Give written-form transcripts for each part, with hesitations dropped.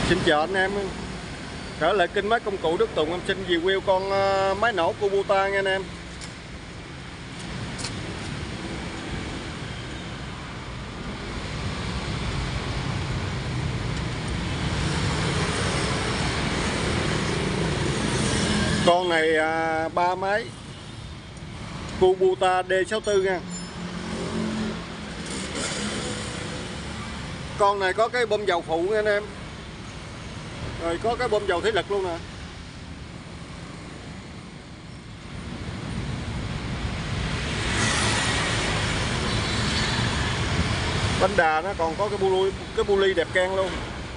Xin chào anh em, trở lại kênh Máy Công Cụ Đức Tùng. Em xin review con máy nổ Kubota nha anh em. Con này 3 máy Kubota D64 nha. Con này có cái bơm dầu phụ nha anh em, rồi có cái bơm dầu thủy lực luôn nè. Bánh đà nó còn có cái bu ly đẹp can luôn.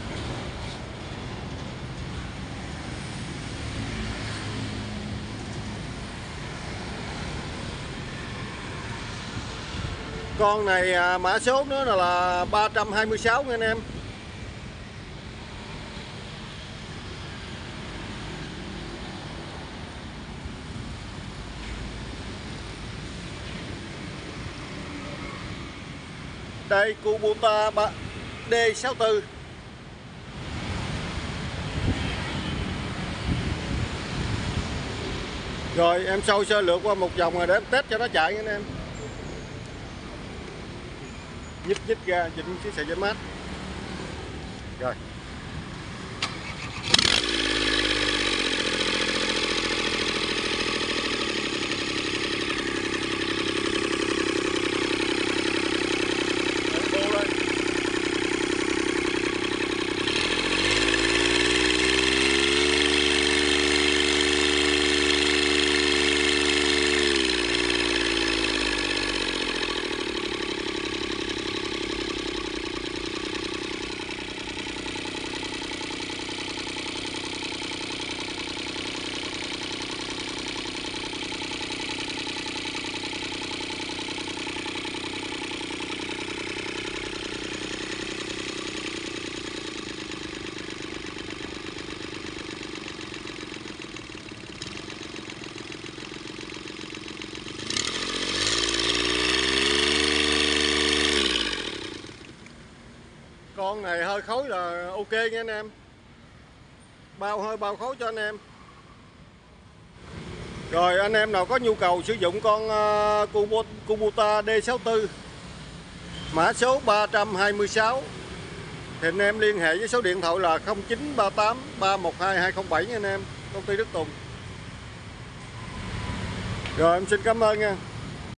Con này mã số nó là 326 nha anh em. Đây Kubota D64. Rồi em soi sơ lược qua một vòng rồi để em test cho nó chạy nha anh em. Nhích ra chỉnh chiếc sợi dây mát. Rồi. Con này hơi khối là ok nha anh em, hơi bao khối cho anh em. Rồi anh em nào có nhu cầu sử dụng con Kubota D64 mã số 326 thì anh em liên hệ với số điện thoại là 0938 312 207 nha anh em, công ty Đức Tùng. Rồi em xin cảm ơn nha.